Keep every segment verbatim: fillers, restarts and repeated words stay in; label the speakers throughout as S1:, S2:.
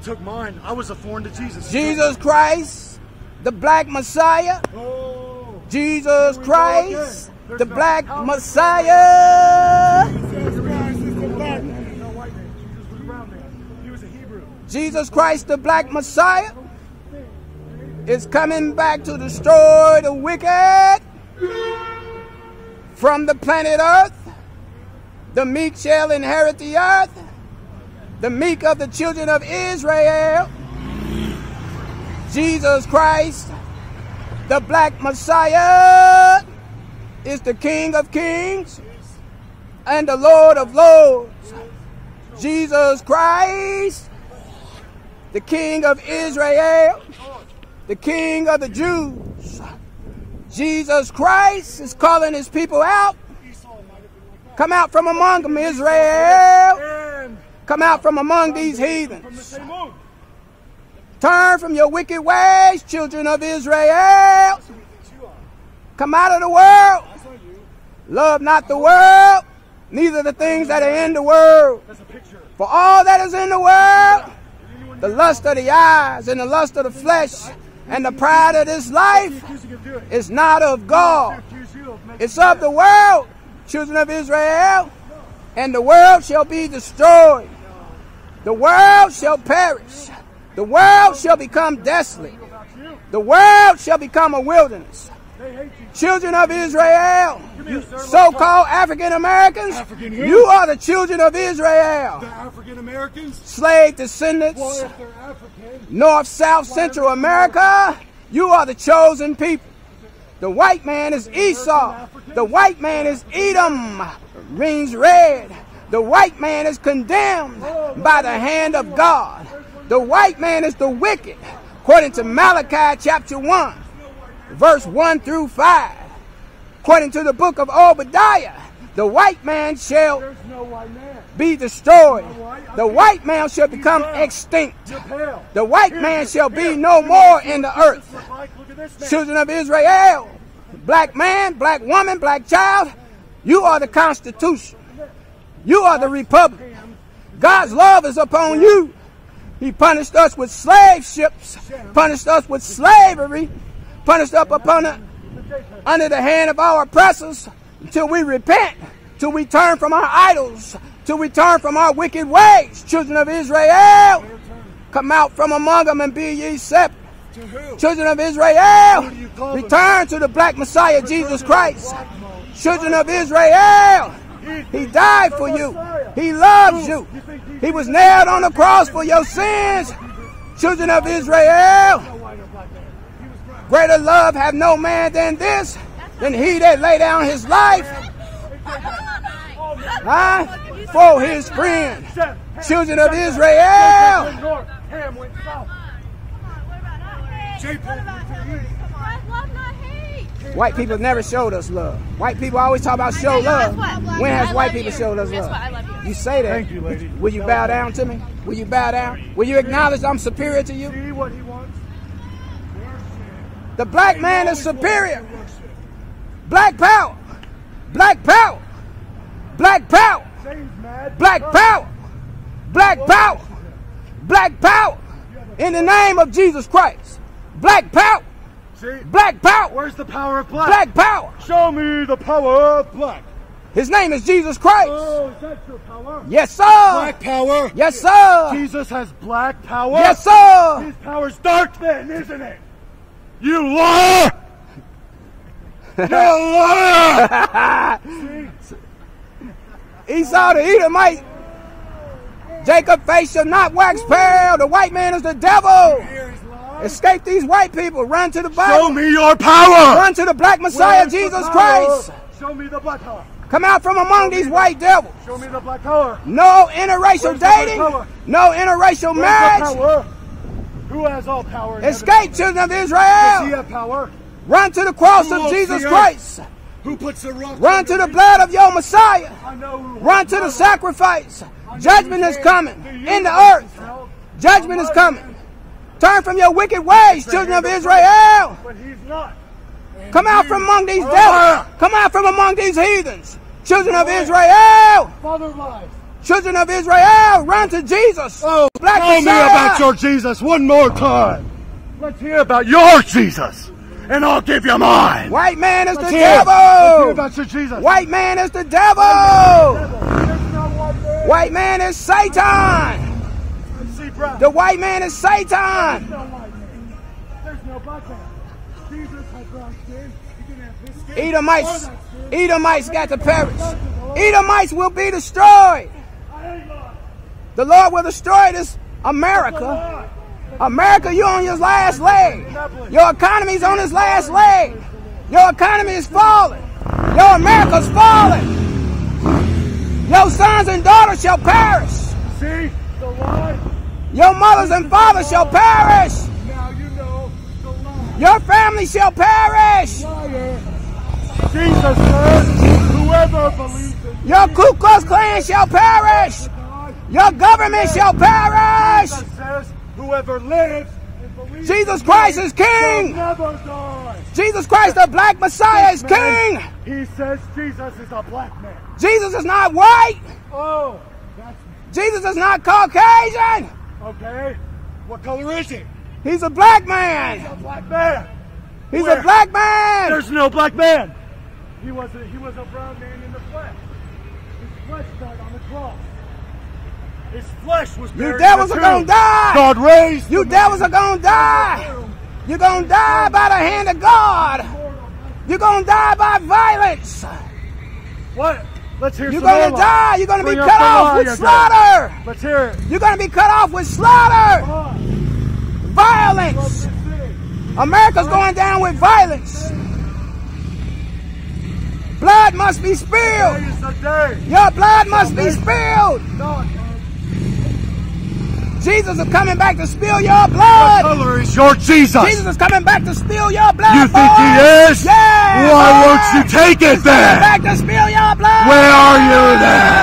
S1: took mine. I was a foreign to Jesus.
S2: Jesus Christ, the black Messiah.
S1: Oh.
S2: Jesus Christ, the black Messiah.
S1: Jesus Christ is the black man. No white man. Jesus was a brown man. He was a Hebrew.
S2: Jesus Christ, the black Messiah, is coming back to destroy the wicked from the planet Earth. The meek shall inherit the earth. The meek of the children of Israel. Jesus Christ, the black Messiah, is the King of kings and the Lord of lords. Jesus Christ, the King of Israel, the King of the Jews. Jesus Christ is calling his people out. Come out from among them, Israel. Come out from among these heathens. Turn from your wicked ways, children of Israel. Come out of the world. Love not the world, neither the things that are in the world. For all that is in the world, the lust of the eyes and the lust of the flesh and the pride of this life is not of God. It's of the world, children of Israel, and the world shall be destroyed. The world shall perish. The world shall become desolate. The world shall become a wilderness. Children of Israel, so-called African Americans, you are the children of Israel.
S1: The African Americans,
S2: slave descendants,
S1: well, if they're African,
S2: North, South, Central America, you are the chosen people. The white man is Esau. The white man is Edom, rings red. The white man is condemned by the hand of God. The white man is the wicked, according to Malachi chapter one, verse one through five. According to the book of Obadiah, the white man shall be destroyed. The white man shall become extinct. The white man shall be no more in the earth. Children of Israel, black man, black woman, black child, you are the Constitution. You are the Republic. God's love is upon you. He punished us with slave ships, punished us with slavery, punished up upon it under the hand of our oppressors until we repent, till we turn from our idols, till we turn from our wicked ways. Children of Israel, come out from among them and be ye separate. Children of Israel, return to the black Messiah, Jesus Christ. Children of Israel, he died for you. He loves you. He was nailed on the cross for your sins. Children of Israel, greater love have no man than this, than he that lay down his life huh, for his friend. Children of Israel, white people never showed us love. White people always talk about show love. When has white people showed us love? You say that.
S1: Thank you, lady.
S2: Will you bow down to me? Will you bow down? Will you acknowledge I'm superior to you?
S1: See what he wants?
S2: The black man is superior. Black power. Black power. Black power. Black power. Black power. Black power. In the name of Jesus Christ. Black power.
S1: See?
S2: Black power.
S1: Where's the power of black?
S2: Black power.
S1: Show me the power of black.
S2: His name is Jesus Christ.
S1: Oh, is that your power?
S2: Yes, sir.
S1: Black power?
S2: Yes, sir.
S1: Jesus has black power?
S2: Yes, sir.
S1: His power's dark then, isn't it? You liar! You liar!
S2: Esau the Edomite. Jacob face shall not wax pale. The white man is the devil. Escape these white people. Run to the Bible.
S1: Show me your power.
S2: Run to the black Messiah,
S1: Where's
S2: Jesus
S1: the
S2: Christ.
S1: Show me the black power.
S2: Come out from among these white devils.
S1: Show me the black power.
S2: No interracial
S1: Where's the black
S2: dating.
S1: power?
S2: No interracial
S1: Where's
S2: marriage.
S1: the power? Who has all power? in
S2: Escape,
S1: heaven?
S2: children of
S1: Does he
S2: Israel.
S1: have power?
S2: Run to the cross
S1: Who
S2: of
S1: owns
S2: Jesus
S1: the earth?
S2: Christ.
S1: Who puts the rock?
S2: Run to the blood of your Messiah.
S1: I know who
S2: Run to the sacrifice. Judgment is coming in the earth. Judgment is coming. Turn from your wicked ways, children of Israel.
S1: But he's not.
S2: Come out from among these devils. Come out from among these heathens. Children of Israel.
S1: Father lies.
S2: Children of Israel, run to Jesus.
S1: Oh,
S2: Black
S1: tell me
S2: Messiah.
S1: about your Jesus one more time. Let's hear about your Jesus, and I'll give you mine.
S2: White man is
S1: Let's
S2: the
S1: hear, let's hear
S2: devil.
S1: about your Jesus.
S2: White man is the devil. White man is Satan.
S1: Let's see, brown.
S2: The white man is Satan.
S1: There's no white man. There's no black man. Jesus had brown skin. He didn't have his skin.
S2: Edomites,
S1: Or that skin.
S2: Edomites got to perish. Edomites will be destroyed.
S1: I ain't lying.
S2: The Lord will destroy this America. America, you're on your last leg. Your economy's on its last leg. Your economy is falling. Your America's falling. Your sons and daughters shall perish.
S1: See the lie?
S2: Your mothers and fathers shall perish.
S1: Now you know the lie.
S2: Your family shall perish.
S1: Liar. Jesus said, whoever believes in
S2: Your Ku Klux Klan shall perish.
S1: God,
S2: Your government shall perish.
S1: Jesus says, whoever lives and believes
S2: Jesus
S1: in
S2: Christ
S1: me
S2: is king.
S1: shall never die.
S2: Jesus Christ, the black Messiah, is king.
S1: He says Jesus is a black man.
S2: Jesus is not white.
S1: Oh, that's
S2: Jesus is not Caucasian.
S1: okay. What color is he?
S2: He's a black man.
S1: A black man.
S2: He's
S1: Where?
S2: a black man.
S1: There's no black man. He was a, he was a brown man in the flesh. His flesh died on the cross. His flesh was buried
S2: You devils
S1: in
S2: are
S1: the tomb.
S2: gonna die.
S1: God raised
S2: You
S1: the
S2: devils are gonna die. You're gonna die by the hand of God. You're gonna die by violence.
S1: What? Let's hear
S2: You're
S1: some
S2: gonna
S1: more.
S2: die. You're gonna be
S1: Bring up
S2: cut
S1: the
S2: off
S1: lie
S2: with
S1: again.
S2: slaughter.
S1: Let's hear it.
S2: You're gonna be cut off with slaughter.
S1: Come on.
S2: Violence.
S1: Let's see.
S2: America's going down with violence. Blood must be
S1: Today
S2: spilled.
S1: is the day.
S2: Your blood must be spilled.
S1: God,
S2: Jesus is coming back to spill your
S1: what
S2: blood.
S1: color is your Jesus?
S2: Jesus is coming back to spill your blood.
S1: You think he
S2: boys.
S1: is?
S2: Yeah.
S1: Why
S2: boy.
S1: won't you take it
S2: Coming
S1: then?
S2: back to spill your blood.
S1: Where are you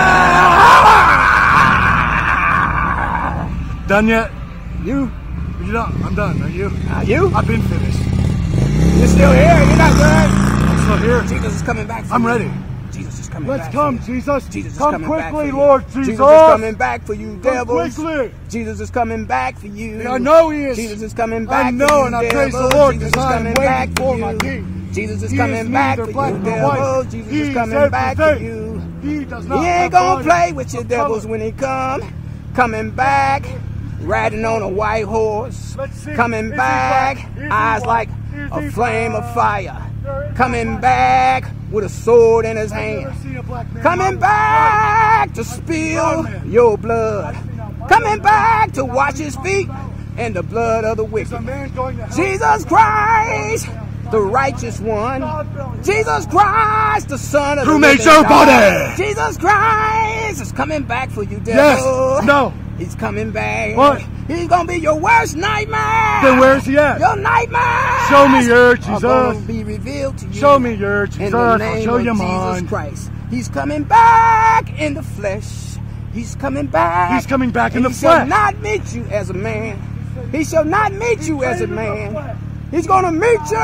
S1: then? Done yet?
S2: You?
S1: You done? I'm done. Are you?
S2: Are you?
S1: I've been finished.
S2: You're still here. You're not done.
S1: I'm still here.
S2: Jesus is coming back for
S1: I'm
S2: you.
S1: ready.
S2: Jesus is coming
S1: Let's
S2: back
S1: come,
S2: for you.
S1: Jesus.
S2: Jesus is
S1: Come
S2: coming back for
S1: quickly,
S2: you.
S1: Lord Jesus.
S2: Jesus is coming back for you,
S1: Come
S2: devils.
S1: quickly.
S2: Jesus is coming back for you.
S1: I know he is.
S2: Jesus is coming back
S1: I know,
S2: for you,
S1: and I praise the
S2: devils.
S1: Lord
S2: Jesus is
S1: because I am
S2: coming
S1: waiting
S2: back
S1: for
S2: for
S1: my
S2: you.
S1: King.
S2: Jesus is
S1: He
S2: coming
S1: is
S2: back
S1: neither
S2: for
S1: black
S2: you,
S1: nor
S2: devils.
S1: white.
S2: Jesus
S1: He
S2: is
S1: is
S2: coming back for
S1: everything.
S2: you.
S1: He does
S2: He
S1: not.
S2: ain't
S1: have
S2: gonna
S1: body
S2: play with your
S1: of
S2: devils
S1: color.
S2: when he come. Coming back, riding on a white horse.
S1: Let's see.
S2: Coming
S1: Is he
S2: back,
S1: black? Is he
S2: eyes
S1: white?
S2: like
S1: Is
S2: a
S1: he
S2: flame
S1: black?
S2: of fire.
S1: There is no
S2: Coming
S1: black.
S2: back with a sword in his
S1: I've never
S2: hand.
S1: seen a black man
S2: Coming
S1: like
S2: back to spill your blood. Coming back to wash his feet in the blood of the
S1: Is a
S2: wicked.
S1: man going to hell?
S2: Jesus Christ, the righteous one. Jesus Christ, the Son of
S1: Who
S2: the
S1: made
S2: living
S1: your
S2: God.
S1: body?
S2: Jesus Christ is coming back for you,
S1: Yes.
S2: devil.
S1: No.
S2: He's coming back.
S1: What?
S2: He's gonna be your worst nightmare.
S1: Then where's he at?
S2: Your nightmare.
S1: Show me your
S2: Are gonna
S1: Jesus.
S2: be revealed to you.
S1: Show me your
S2: In
S1: Jesus.
S2: the
S1: I'll
S2: name
S1: show
S2: of
S1: you
S2: Jesus
S1: mine.
S2: Christ. He's coming back in the flesh. He's coming back.
S1: He's coming back in
S2: And
S1: the
S2: he shall
S1: flesh.
S2: not meet you as a man. He shall not meet you as a man. He's going to meet you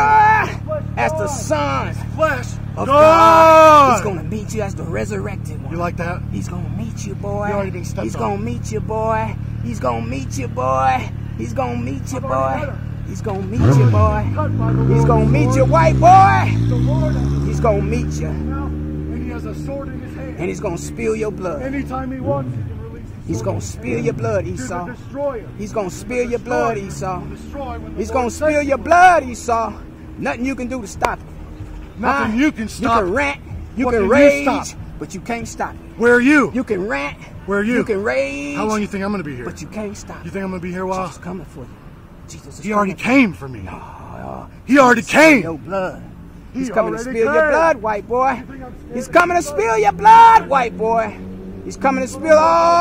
S2: as the Son
S1: Flesh.
S2: of God.
S1: God.
S2: He's going to meet you as the resurrected one.
S1: You like that?
S2: He's going to meet you, boy.
S1: You already been stepped
S2: He's
S1: on.
S2: going to meet you, boy. He's going to meet you, boy. He's going to meet you, boy. He's going to meet you, boy. He's going to meet you, white boy.
S1: The Lord has a
S2: He's going to meet you.
S1: now, and he has a sword in his hand.
S2: And he's going to spill your blood.
S1: Anytime he wants, he can release his
S2: He's
S1: sword
S2: going
S1: in
S2: to
S1: his
S2: spill
S1: hand.
S2: your blood,
S1: He's
S2: Esau.
S1: a destroyer.
S2: He's going to spill your blood, Esau.
S1: Destroy when the
S2: He's
S1: Lord
S2: going to
S1: says
S2: spill
S1: he
S2: your
S1: will.
S2: blood, Esau. Nothing you can do to stop it.
S1: Nothing
S2: Huh?
S1: you can stop.
S2: You can rant, you
S1: What
S2: can
S1: can you
S2: rage,
S1: stop?
S2: but you can't stop it.
S1: Where are you?
S2: You can rant,
S1: Where are you?
S2: you can rage,
S1: How long you think I'm going to be here?
S2: but you can't stop
S1: You
S2: it.
S1: think I'm going to be here a while?
S2: Jesus is coming for you. Jesus is
S1: He already
S2: coming
S1: came for me.
S2: for you. Oh,
S1: He already
S2: spill
S1: came.
S2: your blood.
S1: He
S2: He's coming to
S1: already
S2: spill your
S1: came.
S2: blood, white boy.
S1: You think I'm scared
S2: He's
S1: of
S2: coming to
S1: your
S2: spill your blood, white boy. He's coming to spill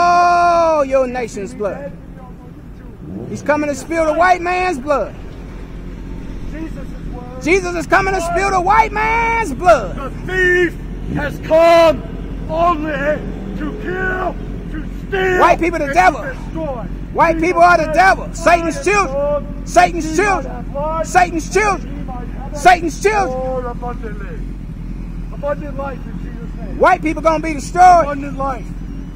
S2: all your nation's blood. He's coming to spill the white man's blood.
S1: Jesus' word.
S2: Jesus is coming to spill the white man's blood.
S1: The thief has come only to kill, to steal,
S2: White people the
S1: and
S2: devil.
S1: to destroy.
S2: White people are the devil. Satan's children. Satan's children. Satan's children. Satan's children.
S1: More abundantly. Abundant life in Jesus' name.
S2: White people gonna be destroyed.
S1: Abundant life.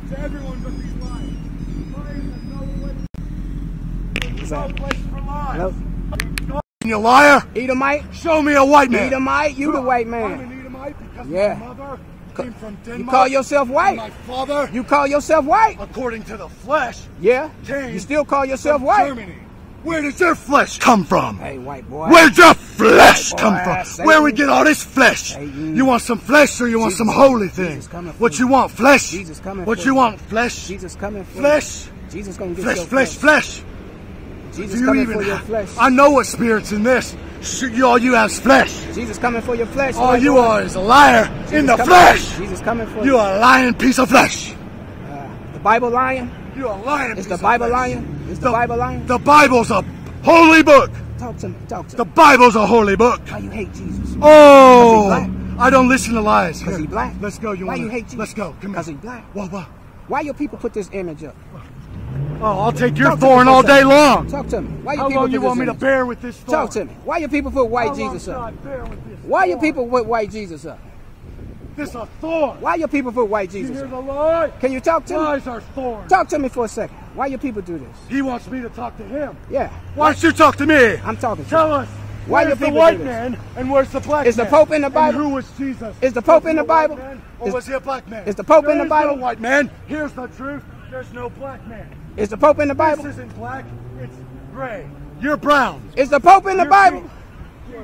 S1: to everyone but these liars. Liars have no place. No place for lies.
S2: Hello?
S1: You liar!
S2: Edomite?
S1: Show me a white man.
S2: Edomite? You the white
S1: I'm
S2: man.
S1: an Edomite because
S2: Yeah.
S1: my mother came from Denmark.
S2: You call yourself
S1: My
S2: white?
S1: father,
S2: You call yourself white?
S1: according to the flesh,
S2: Yeah?
S1: came
S2: You still call yourself
S1: from
S2: white?
S1: Germany. Where does your flesh come from?
S2: Hey, white boy.
S1: Where'd your flesh
S2: White
S1: come
S2: boy,
S1: from?
S2: Satan.
S1: Where we get all this flesh?
S2: Satan.
S1: You want some flesh or you want
S2: Jesus-
S1: some holy
S2: Jesus
S1: things?
S2: coming for
S1: What
S2: you.
S1: you want? Flesh?
S2: Jesus coming
S1: What
S2: for
S1: you
S2: you.
S1: want? Flesh?
S2: Jesus coming for
S1: Flesh?
S2: you. Jesus gonna get
S1: Flesh,
S2: your
S1: flesh, flesh.
S2: Jesus
S1: Do you
S2: coming
S1: even
S2: for your
S1: have-
S2: flesh.
S1: I know what spirit's in this. Sh- you- All you have is flesh.
S2: Jesus coming for your flesh.
S1: All
S2: white
S1: you
S2: boy.
S1: are is a liar in the
S2: coming-
S1: flesh.
S2: Jesus coming for
S1: You
S2: you.
S1: are a lying piece of flesh.
S2: Uh, the Bible lying?
S1: You are a lying piece
S2: Is the
S1: of
S2: Bible
S1: flesh.
S2: lying? Is the Bible lying?
S1: The Bible's a holy book.
S2: Talk to me. Talk to
S1: The
S2: me.
S1: Bible's a holy book.
S2: Why you hate Jesus?
S1: Oh,
S2: black?
S1: I don't listen to lies.
S2: Because
S1: Here,
S2: he black?
S1: Let's go. You
S2: Why
S1: wanna,
S2: you hate Jesus?
S1: Let's go. Come
S2: Because
S1: here.
S2: he black?
S1: Whoa, whoa.
S2: Why your people put this image up?
S1: Oh, I'll take your
S2: Talk to me
S1: thorn
S2: for a
S1: all day
S2: second.
S1: long.
S2: Talk to me. Why you
S1: How
S2: people
S1: long you
S2: put
S1: want
S2: this
S1: me to
S2: image?
S1: bear with this thorn?
S2: Talk to me. Why your people put white
S1: How long
S2: Jesus
S1: should I
S2: up?
S1: bear with this
S2: Why your
S1: thorn?
S2: people put white Jesus up?
S1: This a thorn.
S2: Why your people put white
S1: You
S2: Jesus
S1: hear
S2: up?
S1: the lie?
S2: Can you talk to me?
S1: Lies are thorns.
S2: Talk to me for a second. Why your people do this?
S1: He wants me to talk to him.
S2: Yeah.
S1: Why don't you talk to me?
S2: I'm talking to
S1: Tell
S2: you.
S1: us.
S2: Why
S1: where's
S2: your
S1: the
S2: people
S1: white
S2: do this?
S1: man and where's the black
S2: Is the
S1: man?
S2: Pope in the Bible?
S1: And who was Jesus?
S2: Is the Pope
S1: Was
S2: in
S1: he
S2: the
S1: a white
S2: Bible?
S1: man, or
S2: Is-
S1: was he a black man?
S2: is the Pope
S1: There
S2: in the
S1: is
S2: Bible?
S1: No white man. Here's the truth. There's no black man.
S2: Is the Pope in the Bible?
S1: This isn't black. It's gray. You're brown.
S2: Is the Pope in the
S1: You're
S2: Bible?
S1: pink.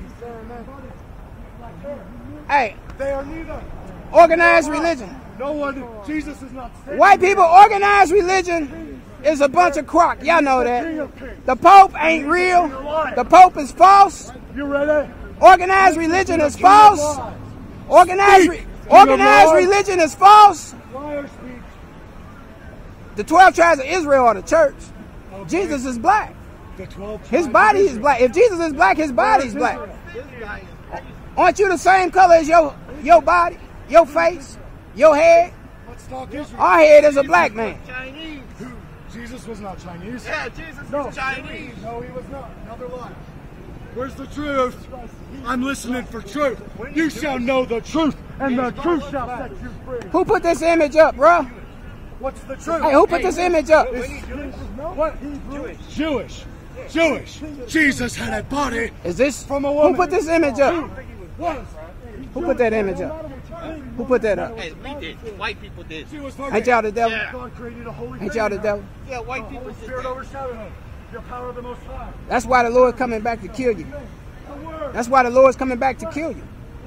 S2: Hey,
S1: They are neither.
S2: organized religion.
S1: No one. Jesus is not saving.
S2: White people organized religion is a bunch of crock. Y'all know that. The Pope ain't real. The Pope is false.
S1: You ready?
S2: Organized religion is false. Organized, re- organized religion is false.
S1: Liar speak.
S2: The twelve tribes of Israel are the church. Jesus is black.
S1: The twelve
S2: His
S1: tribes
S2: body
S1: of
S2: is black. If Jesus is black, his body is
S1: Israel.
S2: black. Aren't you the same color as your your body, your face, your head?
S1: Let's talk Israel.
S2: Our head is a black man.
S3: Chinese.
S1: Who? Jesus was not Chinese.
S3: Yeah, Jesus
S1: No.
S3: is Chinese.
S1: No, he was not. Another lie. Where's the truth? I'm listening for truth. You shall know the truth, and the truth shall set you free.
S2: Who put this image up, bro?
S1: What's the truth?
S2: Hey, who put this image up?
S1: What? Jewish. Jewish. Jewish. Jesus had a body
S2: Is this
S1: from a
S2: who
S1: woman.
S2: put this image up?
S1: Was.
S2: Who put that image up? Who put that up?
S3: Hey, we did. White people did.
S1: She was
S2: Ain't y'all the devil?
S3: Yeah.
S1: God created a holy
S2: Ain't y'all the
S1: thing.
S2: devil?
S3: Yeah, white
S1: The
S3: people
S1: Holy
S3: did
S1: Spirit
S3: that.
S1: overshadowed her. Your power of the Most High.
S2: That's why the Lord's coming back to kill you.
S1: The word.
S2: That's why the Lord's coming back to kill you.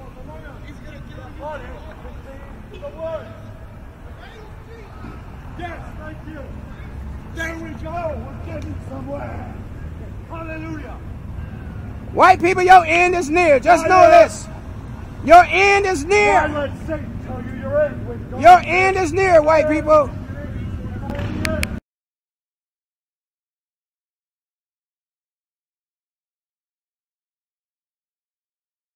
S1: The word. Yes, thank you. There we go. We're getting somewhere. Hallelujah.
S2: White people, your end is near. Just know this. Your end is
S1: Why
S2: near.
S1: let Satan tell you you're in with God?
S2: Your end is near, white people.